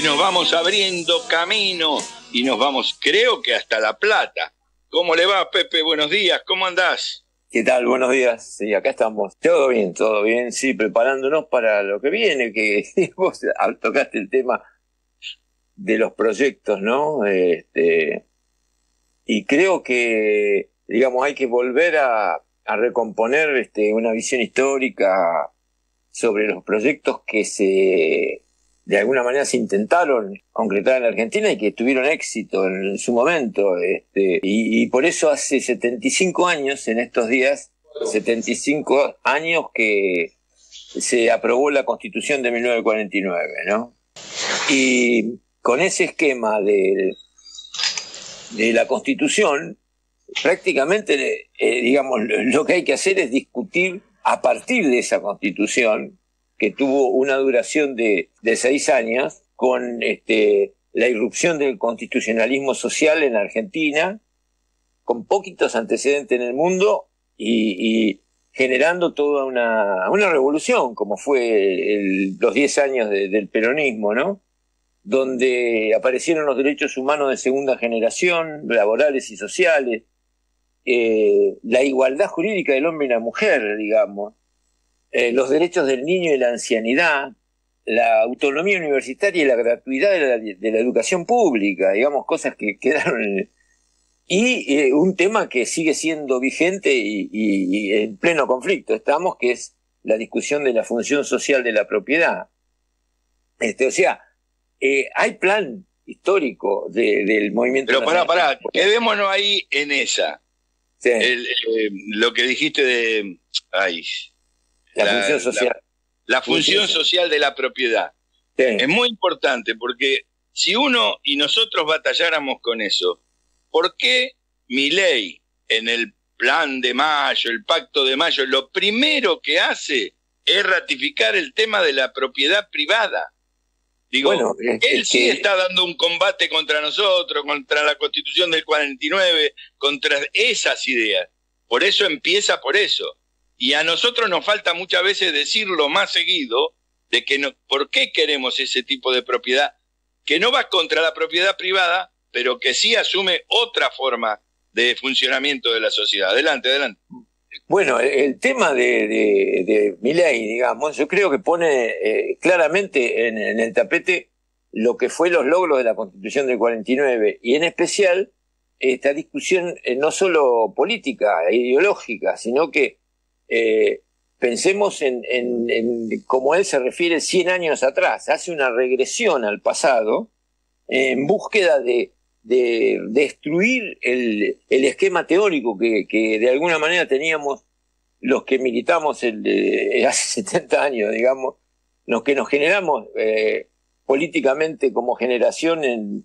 nos vamos abriendo camino y nos vamos, creo que hasta La Plata. ¿Cómo le va, Pepe? Buenos días, ¿cómo andás? ¿Qué tal? Buenos días. Sí, acá estamos. Todo bien, sí, preparándonos para lo que viene, que vos tocaste el tema de los proyectos, ¿no? Y creo que, digamos, hay que volver a recomponer una visión histórica sobre los proyectos que de alguna manera se intentaron concretar en la Argentina y que tuvieron éxito en su momento. Y por eso hace 75 años, en estos días, 75 años que se aprobó la Constitución de 1949, ¿no? Y con ese esquema de la Constitución, prácticamente, digamos, lo que hay que hacer es discutir a partir de esa Constitución, que tuvo una duración de 6 años, con la irrupción del constitucionalismo social en Argentina, con poquitos antecedentes en el mundo y generando toda una revolución, como fue los 10 años del peronismo, ¿no? Donde aparecieron los derechos humanos de segunda generación, laborales y sociales, la igualdad jurídica del hombre y la mujer, digamos, los derechos del niño y la ancianidad, la autonomía universitaria y la gratuidad de la educación pública, digamos, cosas que quedaron y un tema que sigue siendo vigente y en pleno conflicto estamos, que es la discusión de la función social de la propiedad. O sea, hay plan histórico del movimiento. Pero pará, quedémonos ahí en esa. Sí. Lo que dijiste de... La función social. La función social de la propiedad. Sí. Es muy importante porque si uno y nosotros batalláramos con eso, ¿por qué Milei en el plan de Mayo, el pacto de Mayo, lo primero que hace es ratificar el tema de la propiedad privada? Digo, bueno, él sí está dando un combate contra nosotros, contra la Constitución del 49, contra esas ideas. Por eso empieza por eso. Y a nosotros nos falta muchas veces decirlo más seguido, de que no, ¿por qué queremos ese tipo de propiedad? Que no va contra la propiedad privada, pero que sí asume otra forma de funcionamiento de la sociedad. Adelante. Bueno, el tema de Milei, digamos, yo creo que pone claramente en el tapete lo que fue los logros de la Constitución del 49 y en especial esta discusión no solo política e ideológica, sino que pensemos en cómo él se refiere 100 años atrás, hace una regresión al pasado en búsqueda de destruir el esquema teórico que de alguna manera teníamos los que militamos hace 70 años, digamos, los que nos generamos políticamente como generación en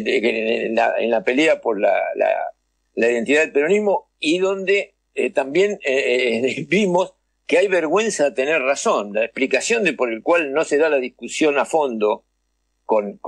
la pelea por la identidad del peronismo, y donde también vimos que hay vergüenza de tener razón. La explicación por el cual no se da la discusión a fondo con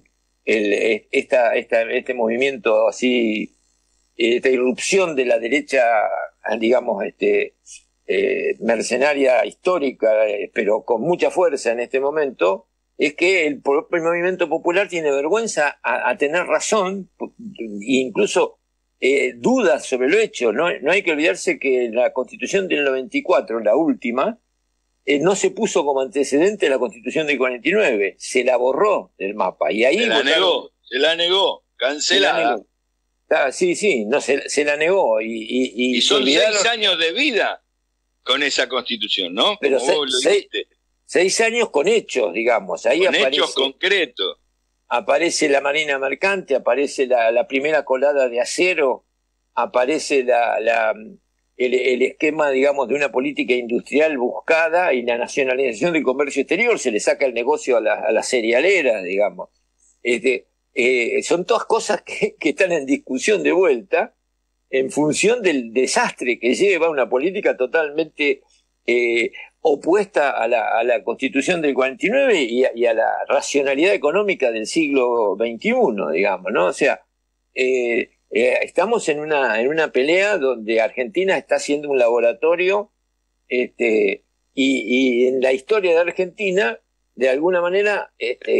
este movimiento así, esta irrupción de la derecha, digamos, mercenaria histórica, pero con mucha fuerza en este momento, es que el propio movimiento popular tiene vergüenza a tener razón, e incluso dudas sobre lo hecho. No hay que olvidarse que la Constitución del 94, la última, no se puso como antecedente la Constitución del 49, se la borró del mapa. Y ahí se la negó, cancelada. Sí, no, se la negó. Y son 6 años de vida con esa Constitución, ¿no? Pero 6 años con hechos, digamos. Ahí con hechos concretos. Aparece la Marina Mercante, aparece la primera colada de acero, aparece el esquema, digamos, de una política industrial buscada y la nacionalización del comercio exterior. Se le saca el negocio a la cerealera, digamos. Son todas cosas que están en discusión de vuelta en función del desastre que lleva una política totalmente opuesta a la Constitución del 49 y a la racionalidad económica del siglo XXI, digamos, ¿no? O sea, estamos en una pelea donde Argentina está siendo un laboratorio, y en la historia de Argentina, de alguna manera,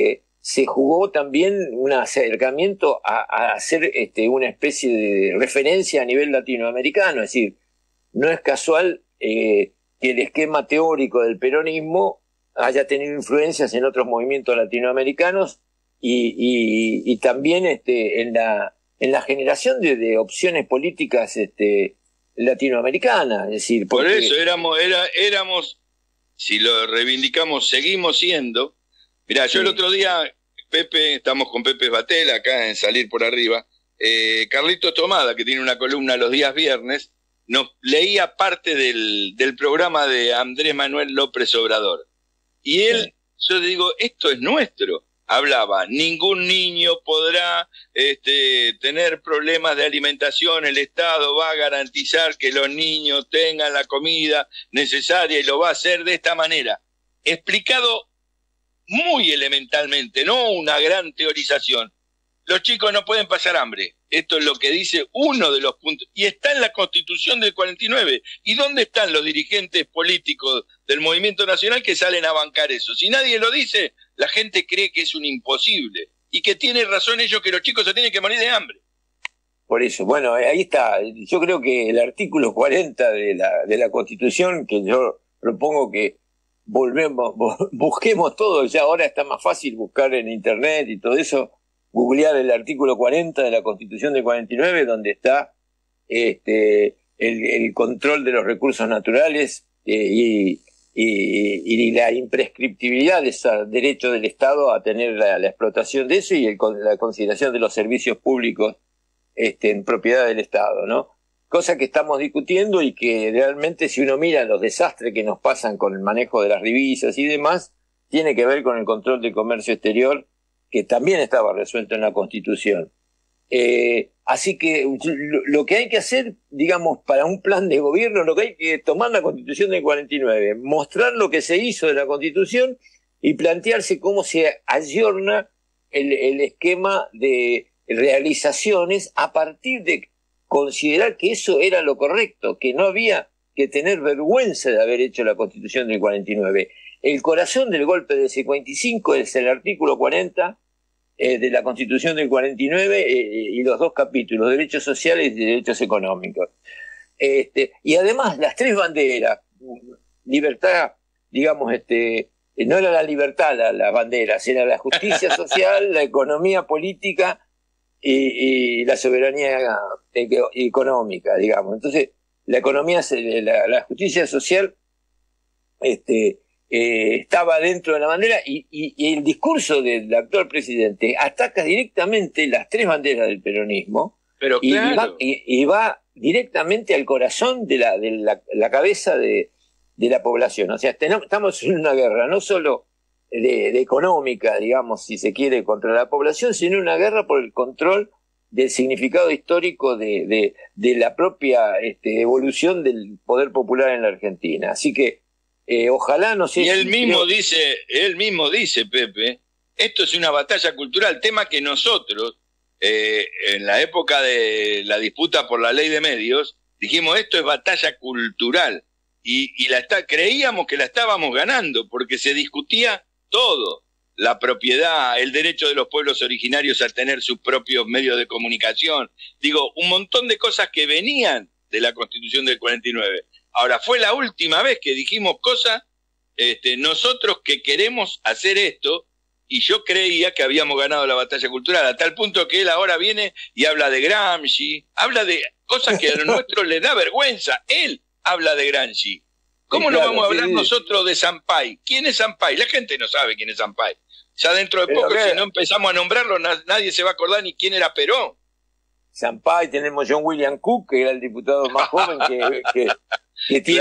se jugó también un acercamiento a hacer una especie de referencia a nivel latinoamericano. Es decir, no es casual que el esquema teórico del peronismo haya tenido influencias en otros movimientos latinoamericanos y también en la generación de opciones políticas latinoamericanas. Es decir, por eso éramos, si lo reivindicamos, seguimos siendo. Mirá, yo el otro día, Pepe, estamos con Pepe Batel acá en Salir por Arriba, Carlitos Tomada, que tiene una columna los días viernes, nos leía parte del programa de Andrés Manuel López Obrador. Y él, yo digo, esto es nuestro. Hablaba, ningún niño podrá tener problemas de alimentación, el Estado va a garantizar que los niños tengan la comida necesaria y lo va a hacer de esta manera. Explicado muy elementalmente, no una gran teorización. Los chicos no pueden pasar hambre. Esto es lo que dice uno de los puntos. Y está en la Constitución del 49. ¿Y dónde están los dirigentes políticos del Movimiento Nacional que salen a bancar eso? Si nadie lo dice, la gente cree que es un imposible. Y que tiene razón ellos que los chicos se tienen que morir de hambre. Por eso, bueno, ahí está. Yo creo que el artículo 40 de la Constitución, que yo propongo que busquemos todo, ya ahora está más fácil buscar en internet y todo eso, googlear el artículo 40 de la Constitución del 49, donde está el control de los recursos naturales y la imprescriptibilidad de ese derecho del Estado a tener la explotación de eso y la consideración de los servicios públicos en propiedad del Estado, ¿no? Cosa que estamos discutiendo y que realmente, si uno mira los desastres que nos pasan con el manejo de las divisas y demás, tiene que ver con el control del comercio exterior, que también estaba resuelto en la Constitución. Así que lo que hay que hacer, digamos, para un plan de gobierno, lo que hay que tomar la Constitución del 49, mostrar lo que se hizo de la Constitución y plantearse cómo se ayorna el esquema de realizaciones a partir de considerar que eso era lo correcto, que no había que tener vergüenza de haber hecho la Constitución del 49. El corazón del golpe del 55 es el artículo 40 de la Constitución del 49 y los dos capítulos, derechos sociales y derechos económicos. Y además las tres banderas, libertad, digamos, no era la libertad las banderas, era la justicia social, la economía política y la soberanía económica, digamos. Entonces, la economía, la justicia social, estaba dentro de la bandera y el discurso del actual presidente ataca directamente las tres banderas del peronismo. Pero claro. y va directamente al corazón de la cabeza de la población. O sea, estamos en una guerra no solo de económica, digamos, si se quiere, contra la población, sino una guerra por el control del significado histórico de la propia evolución del poder popular en la Argentina. Así que ojalá, no sé. Y él mismo dice, Pepe, esto es una batalla cultural, tema que nosotros, en la época de la disputa por la ley de medios, dijimos esto es batalla cultural y creíamos que la estábamos ganando porque se discutía todo, la propiedad, el derecho de los pueblos originarios a tener sus propios medios de comunicación, digo, un montón de cosas que venían de la Constitución del 49. Ahora, fue la última vez que dijimos cosas, nosotros que queremos hacer esto, y yo creía que habíamos ganado la batalla cultural, a tal punto que él ahora viene y habla de Gramsci, habla de cosas que a los nuestros les da vergüenza, él habla de Gramsci. ¿Cómo no vamos a hablar nosotros de Sampaio? ¿Quién es Sampaio? La gente no sabe quién es Sampaio. Ya dentro de poco, si no empezamos a nombrarlo, nadie se va a acordar ni quién era Perón. Sampaio, tenemos John William Cook, que era el diputado más joven que tiene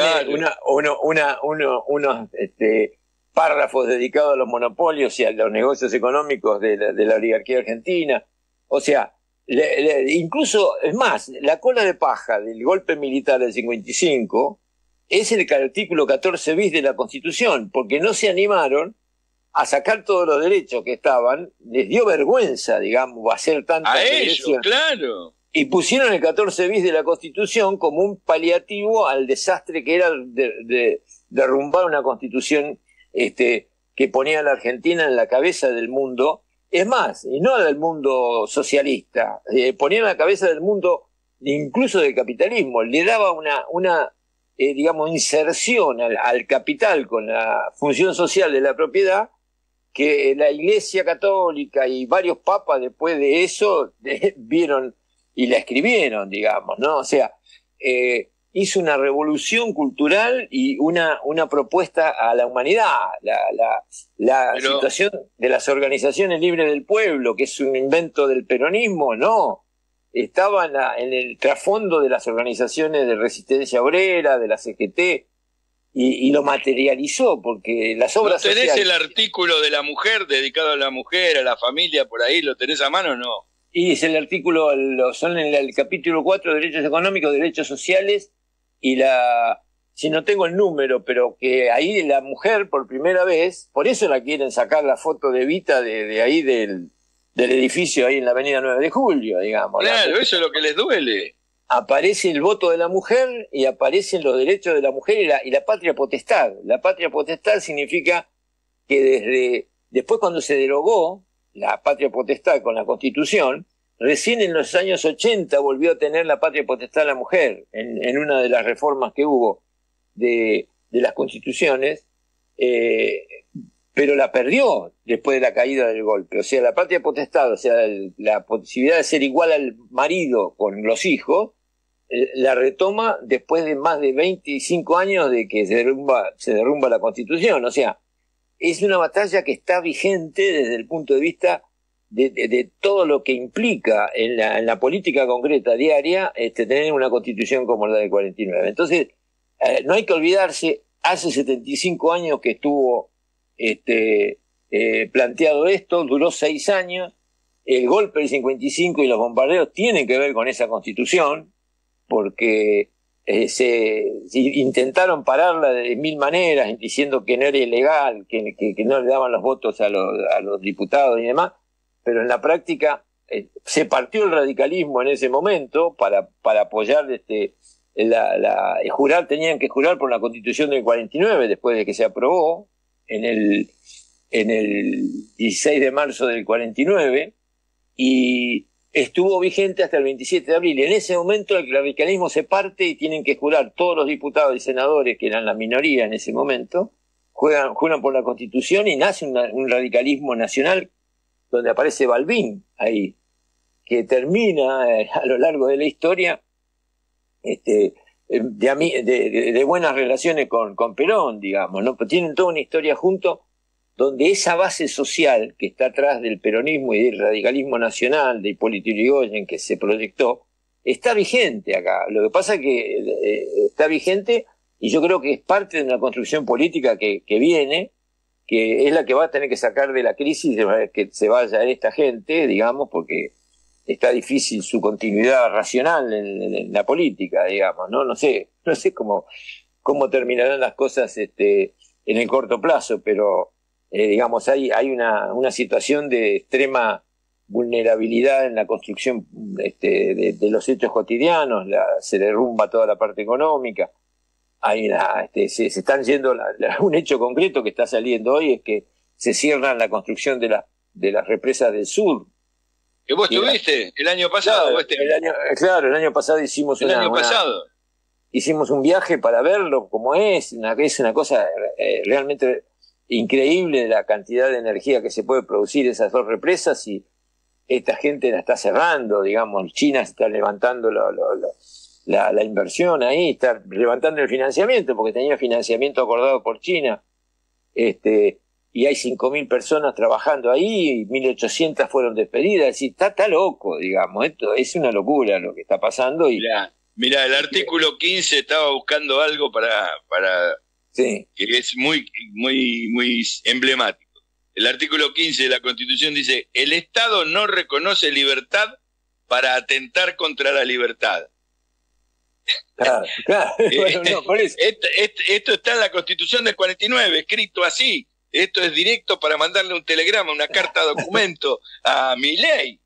unos párrafos dedicados a los monopolios y a los negocios económicos de la oligarquía argentina. O sea, incluso, es más, la cola de paja del golpe militar del 55 es el artículo 14 bis de la Constitución, porque no se animaron a sacar todos los derechos que estaban, les dio vergüenza, digamos, hacer tanta a ellos, claro. Y pusieron el 14 bis de la Constitución como un paliativo al desastre que era de derrumbar una Constitución que ponía a la Argentina en la cabeza del mundo Es más, y no del mundo socialista, ponía en la cabeza del mundo incluso del capitalismo, le daba una digamos, inserción al capital con la función social de la propiedad, que la Iglesia Católica y varios papas después de eso vieron y la escribieron, digamos, ¿no? O sea, hizo una revolución cultural y una propuesta a la humanidad. La situación de las organizaciones libres del pueblo, que es un invento del peronismo, no. Estaba en el trasfondo de las organizaciones de resistencia obrera, de la CGT, y lo materializó, porque las obras ¿No tenés sociales... el artículo de la mujer, dedicado a la mujer, a la familia, por ahí? ¿Lo tenés a mano o no? Y es el artículo, son en el capítulo 4, Derechos Económicos, Derechos Sociales, y si no tengo el número, pero que ahí la mujer por primera vez, por eso la quieren sacar la foto de Evita de ahí del edificio ahí en la avenida 9 de Julio, digamos. Claro, eso es lo que les duele. Aparece el voto de la mujer y aparecen los derechos de la mujer y la patria potestad. La patria potestad significa que después cuando se derogó la patria potestad con la Constitución, recién en los años 80 volvió a tener la patria potestad la mujer, en una de las reformas que hubo de las constituciones, pero la perdió después de la caída del golpe. O sea, la patria potestad, o sea, la posibilidad de ser igual al marido con los hijos, la retoma después de más de 25 años de que se derrumba la Constitución. O sea, es una batalla que está vigente desde el punto de vista de todo lo que implica en la política concreta diaria tener una Constitución como la del 49. Entonces, no hay que olvidarse, hace 75 años que estuvo planteado esto, duró 6 años, el golpe del 55 y los bombardeos tienen que ver con esa Constitución, porque intentaron pararla de 1000 maneras, diciendo que no era ilegal, que no le daban los votos a los diputados y demás, pero en la práctica se partió el radicalismo en ese momento para apoyar tenían que jurar por la Constitución del 49 después de que se aprobó en el 16 de marzo del 49, y estuvo vigente hasta el 27 de abril. En ese momento el radicalismo se parte y tienen que jurar todos los diputados y senadores, que eran la minoría en ese momento, juran por la Constitución, y nace un radicalismo nacional donde aparece Balbín ahí, que termina a lo largo de la historia de buenas relaciones con Perón, digamos, ¿no? Pero tienen toda una historia juntos, donde esa base social que está atrás del peronismo y del radicalismo nacional de Hipólito Yrigoyen, que se proyectó, está vigente acá. Lo que pasa es que está vigente, y yo creo que es parte de una construcción política que viene, que es la que va a tener que sacar de la crisis, de que se vaya esta gente, digamos, porque está difícil su continuidad racional en la política, digamos, ¿no? No sé cómo terminarán las cosas en el corto plazo, pero digamos, hay una situación de extrema vulnerabilidad en la construcción de los hechos cotidianos, se derrumba toda la parte económica, se están yendo, un hecho concreto que está saliendo hoy es que se cierran la construcción de las represas del sur. ¿Que vos tuviste el año pasado? Claro, el año pasado hicimos hicimos un viaje para verlo como es una cosa realmente increíble, la cantidad de energía que se puede producir esas dos represas, y esta gente la está cerrando, digamos. China está levantando la inversión ahí, está levantando el financiamiento, porque tenía financiamiento acordado por China, y hay 5.000 personas trabajando ahí, y 1.800 fueron despedidas. Es decir, está loco, digamos. Esto es una locura lo que está pasando. Y Mirá, el artículo 15 estaba buscando algo para sí, que es muy, muy, muy emblemático. El artículo 15 de la Constitución dice: el Estado no reconoce libertad para atentar contra la libertad. Claro. Bueno, no, por eso. Esto está en la Constitución del 49, escrito así. Esto es directo para mandarle un telegrama, una carta documento a Milei. Digo,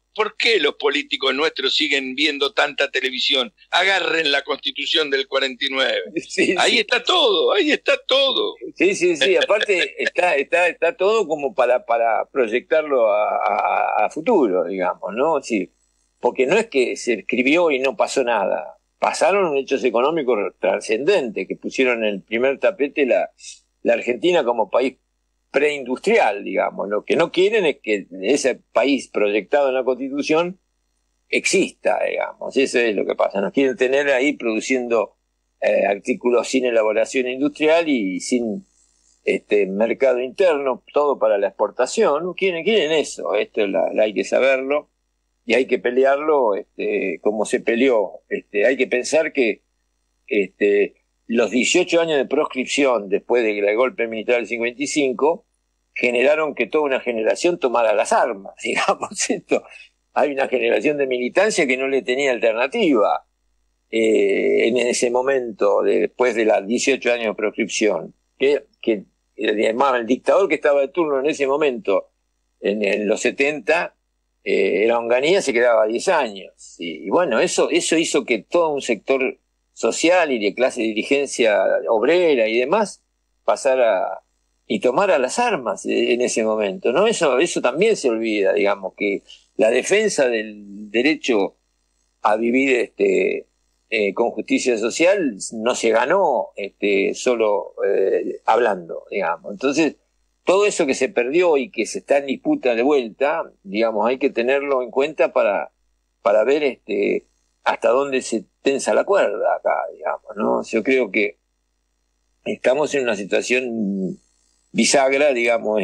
¿Por qué los políticos nuestros siguen viendo tanta televisión? Agarren la Constitución del 49. Sí, ahí sí. está todo, ahí está todo. Sí, aparte está todo como para proyectarlo a futuro, digamos, ¿no? Sí, porque no es que se escribió y no pasó nada. Pasaron hechos económicos trascendentes que pusieron en el primer tapete la Argentina como país preindustrial, digamos. Lo que no quieren es que ese país proyectado en la Constitución exista, digamos. Eso es lo que pasa. Nos quieren tener ahí produciendo artículos sin elaboración industrial y sin mercado interno, todo para la exportación. ¿No? Quieren eso. Esto hay que saberlo y hay que pelearlo como se peleó. Hay que pensar que los 18 años de proscripción después del golpe militar del 55 generaron que toda una generación tomara las armas, digamos. Hay una generación de militancia que no le tenía alternativa en ese momento, después de los 18 años de proscripción, que además el dictador que estaba de turno en ese momento, en los 70, era Onganía, se quedaba 10 años. Y bueno, eso hizo que todo un sector social y de clase de dirigencia obrera y demás pasara y tomara las armas en ese momento, ¿no? Eso también se olvida, digamos, que la defensa del derecho a vivir con justicia social no se ganó solo hablando, digamos. Entonces, todo eso que se perdió y que se está en disputa de vuelta, digamos, hay que tenerlo en cuenta para ver hasta dónde se tensa la cuerda acá, digamos, ¿no? Yo creo que estamos en una situación bisagra, digamos,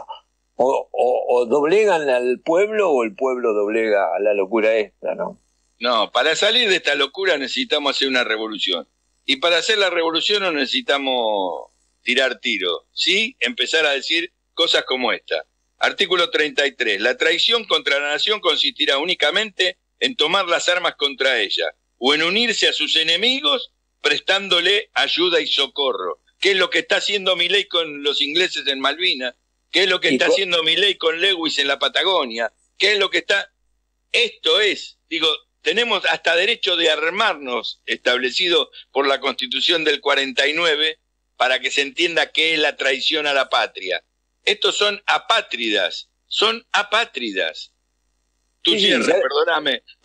o doblegan al pueblo o el pueblo doblega a la locura esta, ¿no? No, para salir de esta locura necesitamos hacer una revolución. Y para hacer la revolución no necesitamos tirar tiro, ¿sí? Empezar a decir cosas como esta. Artículo 33. La traición contra la nación consistirá únicamente en tomar las armas contra ella o en unirse a sus enemigos prestándole ayuda y socorro. ¿Qué es lo que está haciendo Milei con los ingleses en Malvinas? ¿Qué es lo que está haciendo Milei con Lewis en la Patagonia? ¿Qué es lo que está...? Esto es, digo, tenemos hasta derecho de armarnos establecido por la Constitución del 49 para que se entienda qué es la traición a la patria. Estos son apátridas, son apátridas. Tú cierras, perdóname, sí,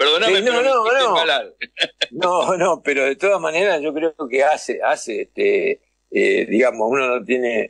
no, pero de todas maneras yo creo que hace digamos, uno no tiene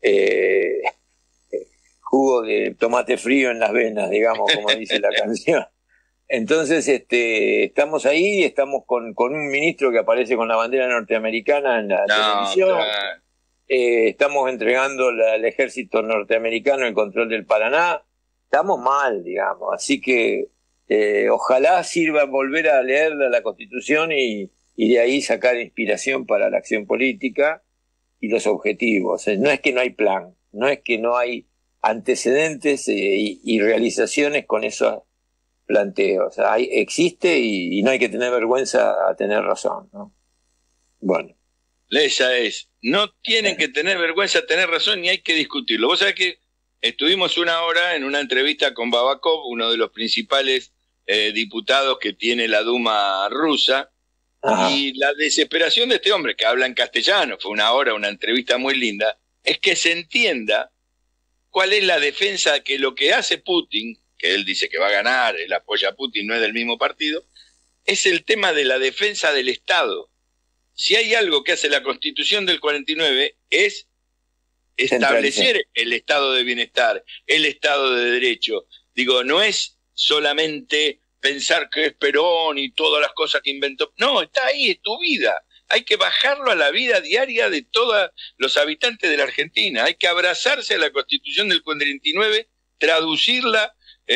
jugo de tomate frío en las venas, digamos, como dice la canción. Entonces, estamos ahí, estamos con un ministro que aparece con la bandera norteamericana en la televisión. Claro. Estamos entregando al ejército norteamericano el control del Paraná. Estamos mal, digamos. Así que ojalá sirva volver a leer la Constitución y de ahí sacar inspiración para la acción política y los objetivos. No es que no hay plan, no es que no hay antecedentes y realizaciones con esos planteos. O sea, existe y no hay que tener vergüenza a tener razón, ¿no? Bueno. Esa es. No tienen que tener vergüenza a tener razón ni hay que discutirlo. Vos sabés que estuvimos una hora en una entrevista con Babakov, uno de los principales diputados que tiene la Duma rusa. Ajá. Y la desesperación de este hombre, que habla en castellano, fue una hora, una entrevista muy linda, es que se entienda cuál es la defensa, que lo que hace Putin, que él dice que va a ganar, él apoya a Putin, no es del mismo partido, es el tema de la defensa del Estado. Si hay algo que hace la Constitución del 49 es establecer el estado de bienestar, el estado de derecho. Digo, no es solamente pensar que es Perón y todas las cosas que inventó. No, está ahí, es tu vida. Hay que bajarlo a la vida diaria de todos los habitantes de la Argentina. Hay que abrazarse a la Constitución del 49, traducirla,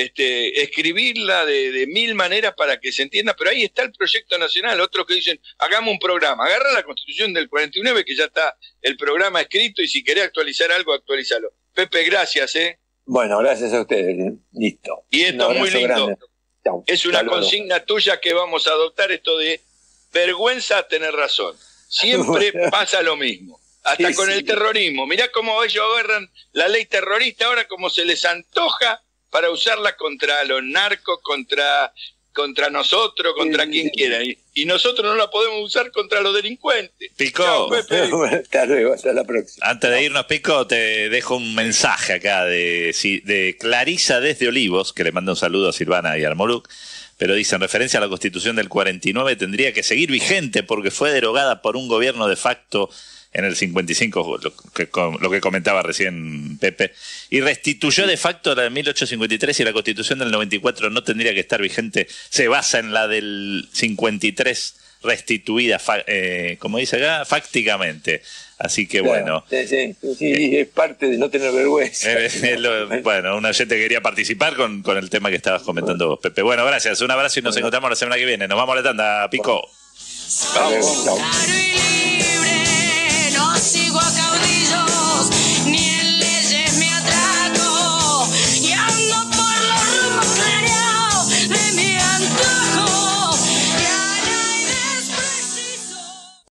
escribirla de mil maneras para que se entienda, pero ahí está el proyecto nacional. Otros que dicen, hagamos un programa, agarra la Constitución del 49 que ya está el programa escrito y si querés actualizar algo, actualizalo. Pepe, gracias, Bueno, gracias a ustedes, listo. Y esto es muy lindo. Chau. Es una consigna tuya que vamos a adoptar, esto de vergüenza a tener razón. Siempre pasa lo mismo. Hasta sí, con el terrorismo. Mirá cómo ellos agarran la ley terrorista ahora como se les antoja para usarla contra los narcos, contra nosotros, contra quien quiera. Y nosotros no la podemos usar contra los delincuentes. Pico. Chao, Hasta luego, hasta la próxima. Antes de irnos, Pico, te dejo un mensaje acá de Clarisa desde Olivos, que le manda un saludo a Silvana y al Moluc, pero dice, en referencia a la Constitución del 49, tendría que seguir vigente porque fue derogada por un gobierno de facto en el 55, lo que comentaba recién Pepe, y restituyó de facto la de 1853, y la Constitución del 94 no tendría que estar vigente, se basa en la del 53 restituida, como dice acá, fácticamente. Así que bueno. Sí, es parte de no tener vergüenza. Bueno, un oyente quería participar con el tema que estabas comentando vos, Pepe. Bueno, gracias, un abrazo y nos encontramos la semana que viene. Nos vamos a la tanda, Pico. Vamos.